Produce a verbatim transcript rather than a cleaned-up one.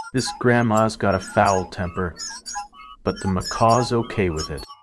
This grandma's got a foul temper, but the macaw's okay with it.